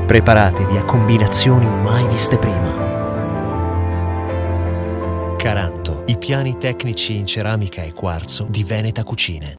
Preparatevi a combinazioni mai viste prima. Caranto, i piani tecnici in ceramica e quarzo di Veneta Cucine.